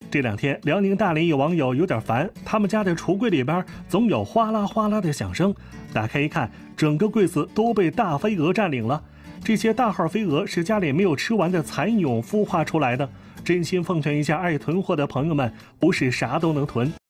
这两天，辽宁大连有网友有点烦，他们家的橱柜里边总有哗啦哗啦的响声，打开一看，整个柜子都被大飞蛾占领了。这些大号飞蛾是家里没有吃完的蚕蛹孵化出来的。真心奉劝一下爱囤货的朋友们，不是啥都能囤。